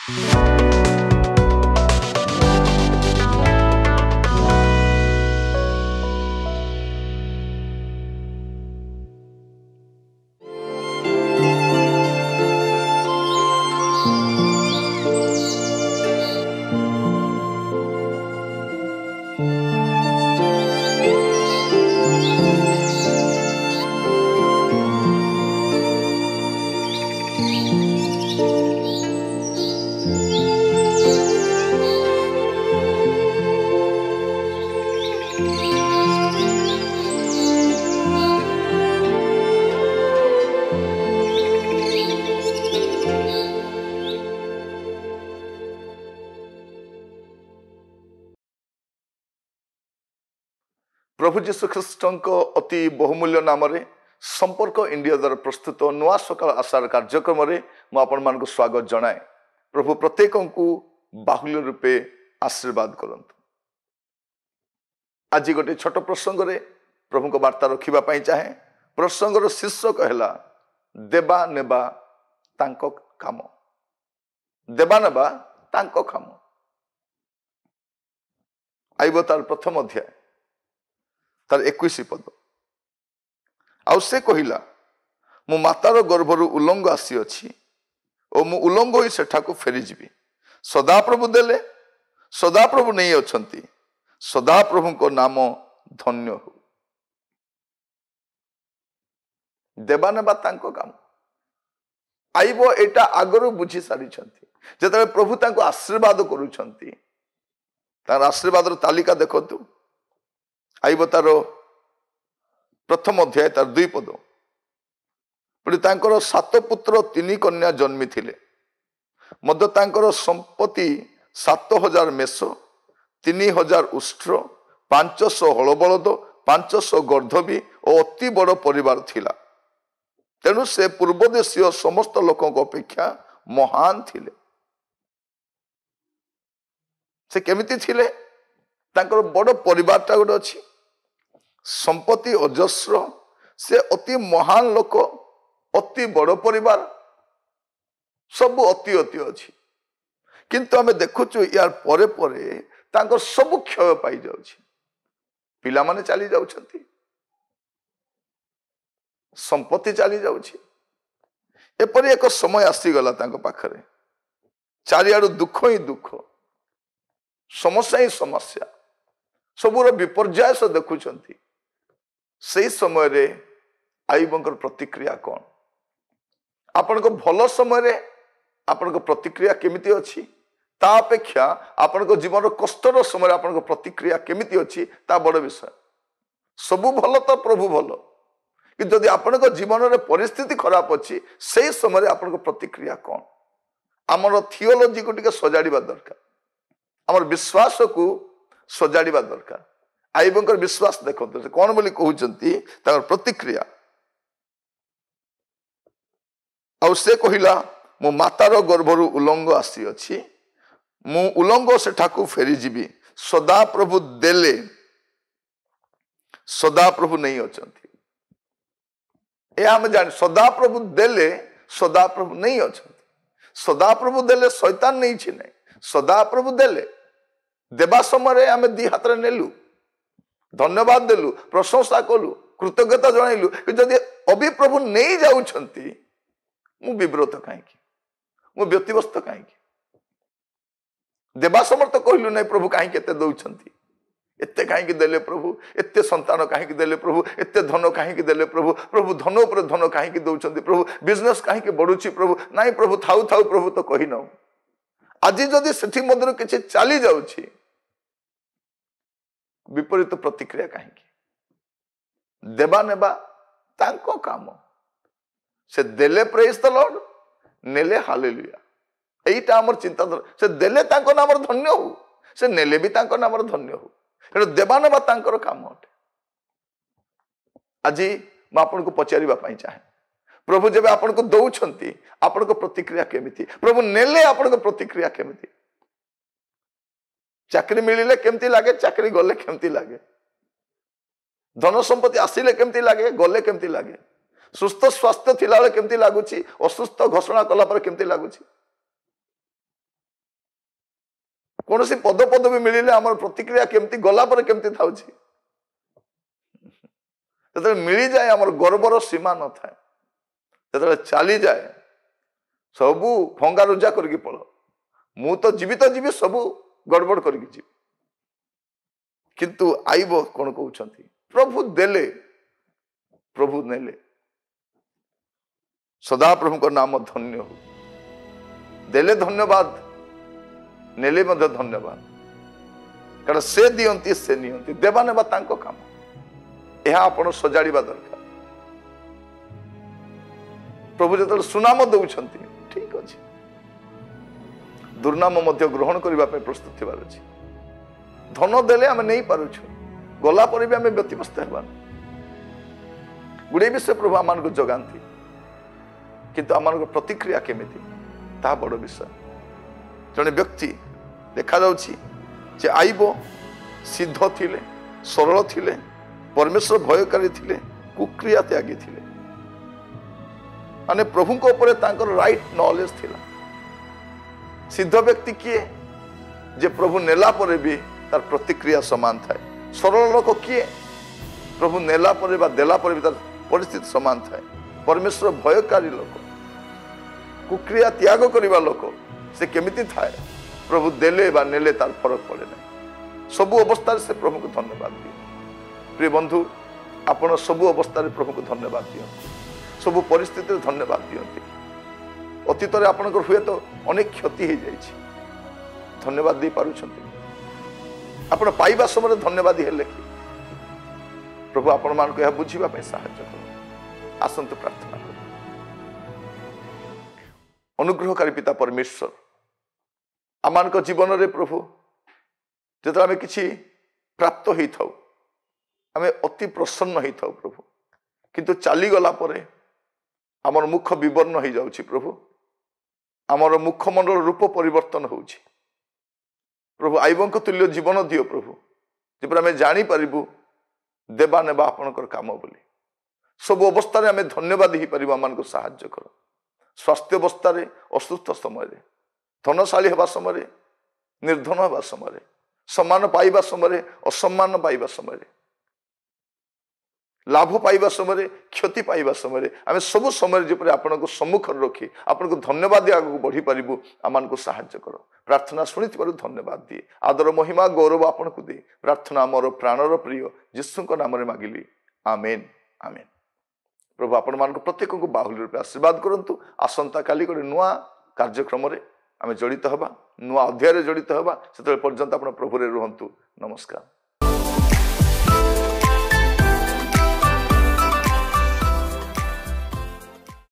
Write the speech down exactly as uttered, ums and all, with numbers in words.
प्रभु जीशु ख्रीष्ट अति बहुमूल्य नाम संपर्क इंडिया द्वारा प्रस्तुत नुआ सकाल आशार कार्यक्रम मुझे स्वागत जनाए। प्रभु प्रत्येक को बाहुल्य रूपे आशीर्वाद करंतु। आज गोटे छोट प्रसंग रे प्रभु को वार्ता रखा चाहे। प्रसंगर शीर्षक है देवा नेबा तांको काम। देवा नेबा तांको काम। आइब तार प्रथम अध्याय तार इक्कीस पद। आउ से कहिला मु मातार गर्भरु उलंग आसी अछि ओ मु उलंग होई सेठाकु फेरी जिबी। सदाप्रभु देले सदाप्रभु नहीं अछंती। सदाप्रभु को नाम धन्य हो। देवा नेबा तांको काम। आइब एटा आगरु बुझी सारी छंती। जेतबे प्रभु तांको आशीर्वाद करूछंती तार आशीर्वाद तालिका देखतु। आइब तार प्रथम अध्याय तार दुई पद। पुणी तांकर सात पुत्र तीन कन्या जन्मी थिले। मध्य तांकर संपत्ति सात हजार मेष तीन हजार उष्ट्र पांच सौ हलबलद पांच सौ गर्धवी और अति बड़ परिवार थिला। तेणु से पूर्वदेशीय समस्त लोकों अपेक्षा महान थिले। से केमिति थिले? तांकर बड़ परिवारटा गोटे अच्छी संपत्ति अजस्र। से अति महान लोक अति बड़ परिवार सब अति अति अच्छी। किंतु आमे देखुचु यार परे परे तांकर सब क्षय पाई जाउछि। पिला माने चली जाउछंती। संपत्ति चली जाउछि। एपरि एक समय आसी गला तांको पाखरे। चारियाडु दुख ही दुख समस्या ही समस्या सबुर विपर्याय से देखुछंती। से समय रे आयुबंकर प्रतिक्रिया कौन? आपण को भल समय रे आपण को प्रतिक्रिया केमिति अछि ता अपेक्षा आपण को जीवन कष्टर समय आपण को प्रतिक्रिया केमिति अछि ता बड़ विषय। सबु भल तो प्रभु भल कि जदि आपण को जीवन रे परिस्थिति खराब अछि से समय रे आपण को प्रतिक्रिया कौन? आमर थियोलॉजी को टिके सजाड़िबा दरकार। आमर विश्वास को सजाड़िबा दरकार। आयुबंकर विश्वास देखते से कौन बोली कहउचंती तार प्रतिक्रिया। आउ से कहिला मो मातार गर्भरु उलंग आसी अछि मु उलंग सेठाकु फेरी जिबी। सदा प्रभु देले सदा प्रभु नहीं अछंती। ए हम जान सदा प्रभु देले सदा प्रभु नहीं अछंती। सदा प्रभु देले शैतान नहीं छिने। सदा प्रभु देले देवा समय आमे दी हाथ रे नेलु धन्यवाद देलु प्रशंसा कलु कृतज्ञता जणाइलु। जदि अभी प्रभु नहीं जाउछंती मु विव्रत कहीं मु व्यतिव्यस्त कहीं देवा समर्थ कहलु नहीं प्रभु कहीं केते दउछंती एते कहीं देले प्रभु एते संतान कहीं देले प्रभु एते धन कहीं देले प्रभु प्रभु धन पर धन कहीं दउछंती प्रभु बिजनेस कहीं बढ़ुची प्रभु नहीं प्रभु थाउ थाउ प्रभु तो कही न। आज जदि सेठी मध्य किछि चली जाउछि विपरीत प्रतिक्रिया कहीं। देवा नेबा तांको काम। से देले प्रेज द लॉर्ड नेले हालेलुया। एईटा हमर चिंताधारा। से देले तांको नामर धन्य हो से नेले भी तांको नामर धन्य हो। तेणु देवा नेबा तांकर काम अटे। आज मैं आपन को पचारिबा पई चाहे प्रभु जब आपन को दउछंती आपन को प्रतिक्रिया केमिति? प्रभु नेले आपन को प्रतिक्रिया केमिति? चाकरी मिलिले केमती लागे? चाकरी गले केमती लागे? धन संपत्ति आसिले केमती लागे? गले केमती लागे? सुस्थ स्वास्थ्य थिला बेले केमती लागुची? असुस्थ घोषणा कला पर केमती लागुची? कौन सी पद पदवी मिले आम प्रतिक्रिया केमती गला पर केमती था जो मिल जाए आम गर्वर सीमा न था जो चली जाए सबू भंगा रुजा करके पड़ मु तो जीवित तो जीवी सबू गड़बड़ करके जीवी किंतु आईब कौन कहते प्रभु देले प्रभु नेले सदा प्रभु को नाम धन्य हो देले धन्यवाद नेले मध्य धन्यवाद कारण से दियंती से नियंती देवा नेबा तांको काम यह आपण सजाड़िबा दरकार प्रभु जो सुनाम दौरान ठीक अच्छे दुर्नाम मध्य ग्रहण करने प्रस्तुत थी धन देले आम नहीं पारुछु गला पर भी आम व्यतिव्यस्त होगा गुड़े विषय प्रभु आम को जगाती किंतु आम प्रतिक्रिया केमिति ता बड़ विषय जड़े व्यक्ति देखा जे आईब सिद्ध थिले सरल थिले परमेश्वर भयकारी थिले कुक्रिया त्यागी थिले माने प्रभु को ऊपर तांकर राइट नॉलेज थिला सिद्ध व्यक्ति किए जे प्रभु नेला पर भी तार प्रतिक्रिया समान थाए सरल लोक किए प्रभु नेला पर बा देला पर भी तार परिस्थिति समान थाए परमेश्वर भयकारी लोक कुक्रिया त्याग करिबा लोक से केमिति थाए प्रभु देले बा नेले तार फरक पड़े ना सबु अवस्था से प्रभु को धन्यवाद दिए प्रिय बंधु आपण सबु अवस्था प्रभु को धन्यवाद दियंती सबु परिस्थिति धन्यवाद दियंती अतीत आपण हुए तो अनेक क्षति हो जाइए धन्यवाद दे पारुछंती आपण पाइबा समय धन्यवाद हेले कि प्रभु आपण मान को यह बुझीबा पे सहायता करो आसंत प्रार्थना करो अनुग्रहकारी पिता परमेश्वर आमान को जीवन रे प्रभु जो आम कि प्राप्त हो थाउ आम अति प्रसन्न हो थाउ प्रभु किंतु चली गला परे आमर मुख विवर्ण हो जाउछि प्रभु आमर मुखमंडल रूप परिवर्तन होउछि प्रभु आईबों तुल्य जीवन दियो प्रभु जब आम जानीपरू देवा नेबा आपणकर काम बोली सब अवस्था आम धन्यवाद हो पार आम को साहाय्य कर स्वास्थ्य अवस्था असुस्थ समय धनशाली हवा समय निर्धन हवा समय सम्मान पाइबा समय असम्मान पाइबा समय लाभ पाइबा समय क्षति पाइबा समय आम सब समय जपरि आपण को सम्मुख रखी आपण को धन्यवाद आगे बढ़ी पारू आम को साहाय्य कर प्रार्थना शुणी धन्यवाद दिए आदर महिमा गौरव आपण को दे प्रार्थना मोर प्राणर प्रिय यीशु नाम मागिली आमेन आमेन प्रभु आपण मान प्रत्येक को बाहुल्य रूप आशीर्वाद करंतु आसंता काली गोटे नुआ कार्यक्रम आम जड़ित हवा नुआ अध्याय जड़ित हवा से पर्यंत आप प्रभु रुहतु नमस्कार।